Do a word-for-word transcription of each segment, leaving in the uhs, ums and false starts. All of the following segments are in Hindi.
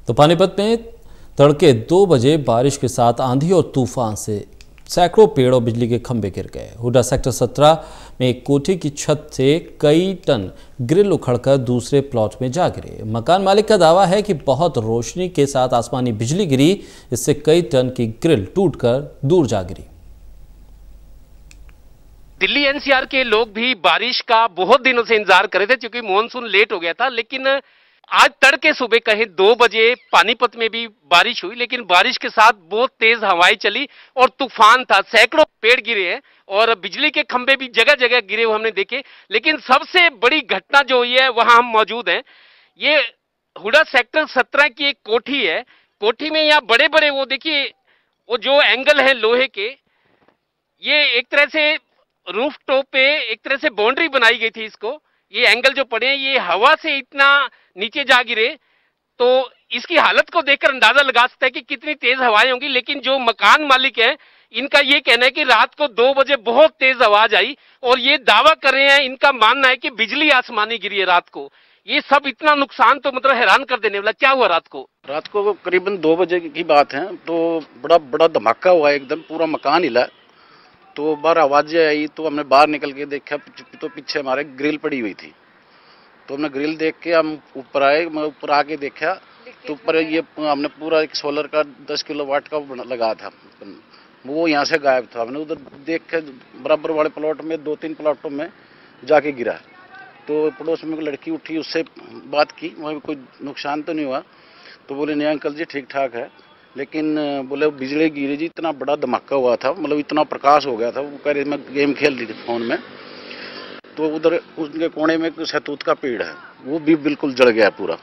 तो पानीपत में तड़के दो बजे बारिश के साथ आंधी और तूफान से सैकड़ों पेड़ और बिजली के खंभे गिर गए। हुडा सेक्टर सत्रह में एक कोठी की छत से कई टन ग्रिल उखड़कर दूसरे प्लॉट में जा गिरे। मकान मालिक का दावा है कि बहुत रोशनी के साथ आसमानी बिजली गिरी, इससे कई टन की ग्रिल टूटकर दूर जा गिरी। दिल्ली एनसीआर के लोग भी बारिश का बहुत दिनों से इंतजार कर रहे थे, क्योंकि मॉनसून लेट हो गया था। लेकिन आज तड़के सुबह कहीं दो बजे पानीपत में भी बारिश हुई, लेकिन बारिश के साथ बहुत तेज हवाएं चली और तूफान था। सैकड़ों पेड़ गिरे हैं और बिजली के खंभे भी जगह जगह गिरे हुए हमने देखे। लेकिन सबसे बड़ी घटना जो हुई है वहां हम मौजूद हैं। ये हुडा सेक्टर सत्रह की एक कोठी है। कोठी में यहाँ बड़े बड़े वो देखिए वो जो एंगल है लोहे के, ये एक तरह से रूफ टॉप पे एक तरह से बाउंड्री बनाई गई थी। इसको ये एंगल जो पड़े हैं ये हवा से इतना नीचे जा गिरे, तो इसकी हालत को देखकर अंदाजा लगा सकता है कि कितनी तेज हवाएं होंगी। लेकिन जो मकान मालिक है इनका ये कहना है कि रात को दो बजे बहुत तेज आवाज आई और ये दावा कर रहे हैं, इनका मानना है कि बिजली आसमानी गिरी है रात को। ये सब इतना नुकसान तो मतलब हैरान कर देने वाला। क्या हुआ रात को? रात को करीबन दो बजे की बात है, तो बड़ा बड़ा धमाका हुआ, एकदम पूरा मकान हिला। तो बाहर आवाजें आई तो हमने बाहर निकल के देखा तो पीछे हमारे ग्रिल पड़ी हुई थी। तो हमने ग्रिल देख के हम ऊपर आए। मैं ऊपर आके देखा तो ऊपर ये हमने पूरा एक सोलर का दस किलो वाट का लगा था, वो यहाँ से गायब था। हमने उधर देख के बराबर वाले प्लॉट में दो तीन प्लॉटों में जाके गिरा। तो पड़ोस में लड़की उठी, उससे बात की, वहाँ कोई नुकसान तो नहीं हुआ। तो बोले नहीं अंकल जी ठीक ठाक है, लेकिन बोले बिजली गिरी जी, इतना बड़ा धमाका हुआ था, मतलब इतना प्रकाश हो गया था। वो कह रहे मैं गेम खेल रही थी फोन में, तो उधर उसके कोने में शहतूत का पेड़ है, वो भी बिल्कुल जल गया पूरा।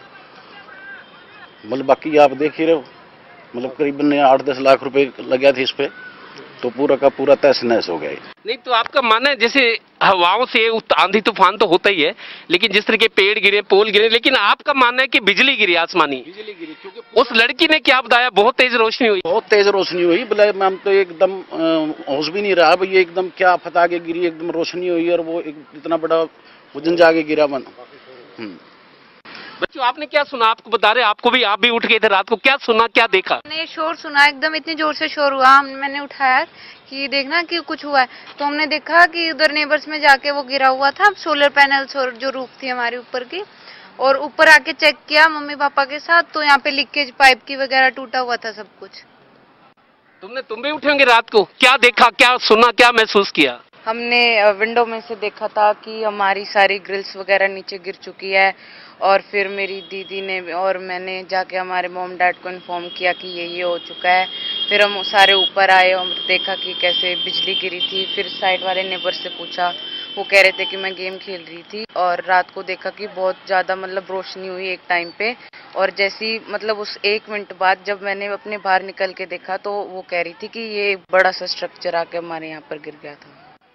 मतलब बाकी आप देख ही रहे हो, मतलब करीबन आठ दस लाख रुपए लगा थे इस पे, तो पूरा का पूरा तहस नहस हो गया। नहीं तो आपका मानना है जैसे हवाओं से आंधी तूफान तो होता ही है, लेकिन जिस तरह के पेड़ गिरे, पोल गिरे, लेकिन आपका मानना है कि बिजली गिरी आसमानी? बिजली गिरी, क्योंकि उस लड़की ने क्या बताया? बहुत तेज रोशनी हुई। बहुत तेज रोशनी हुई, बोले मैम तो एकदम होश भी नहीं रहा, अब ये एकदम क्या आफत आगे गिरी, एकदम रोशनी हुई और वो एक, इतना बड़ा वजन जाके गिरा मन। बच्चों आपने क्या सुना? आपको बता रहे आपको भी, आप भी उठ गए थे रात को, क्या सुना, क्या देखा? मैंने शोर सुना, एकदम इतनी जोर से शोर हुआ। मैंने उठाया कि देखना कि कुछ हुआ है, तो हमने देखा कि उधर नेबर्स में जाके वो गिरा हुआ था सोलर पैनल जो रूफ थी हमारे ऊपर की, और ऊपर आके चेक किया मम्मी पापा के साथ, तो यहाँ पे लीकेज पाइप की वगैरह टूटा हुआ था सब कुछ। तुमने तुम भी उठे होंगे रात को, क्या देखा, क्या सुना, क्या महसूस किया? हमने विंडो में से देखा था कि हमारी सारी ग्रिल्स वगैरह नीचे गिर चुकी है, और फिर मेरी दीदी ने और मैंने जाके हमारे मॉम डैड को इन्फॉर्म किया कि ये ये हो चुका है। फिर हम सारे ऊपर आए और देखा कि कैसे बिजली गिरी थी। फिर साइड वाले नेबर से पूछा, वो कह रहे थे कि मैं गेम खेल रही थी, और रात को देखा कि बहुत ज़्यादा मतलब रोशनी हुई एक टाइम पे, और जैसी मतलब उस एक मिनट बाद जब मैंने अपने बाहर निकल के देखा तो वो कह रही थी कि ये बड़ा सा स्ट्रक्चर आके हमारे यहाँ पर गिर गया था।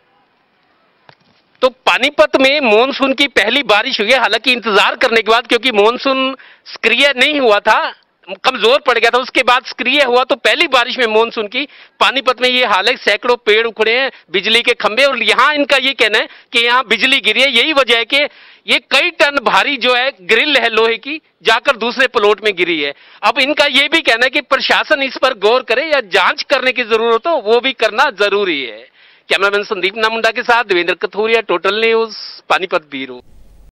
तो पानीपत में मॉनसून की पहली बारिश हुई है, हालांकि इंतजार करने के बाद, क्योंकि मॉनसून सक्रिय नहीं हुआ था, कमजोर पड़ गया था, उसके बाद सक्रिय हुआ। तो पहली बारिश में मॉनसून की पानीपत में ये हाल है, सैकड़ों पेड़ उखड़े हैं, बिजली के खंभे, और यहाँ इनका ये कहना है कि यहाँ बिजली गिरी है। यही वजह है कि ये कई टन भारी जो है ग्रिल है लोहे की, जाकर दूसरे प्लॉट में गिरी है। अब इनका ये भी कहना है कि प्रशासन इस पर गौर करे या जांच करने की जरूरत हो, वो भी करना जरूरी है। कैमरामैन संदीप नामुंडा के साथ Devendra Kathoria, total news, Panipat bureau.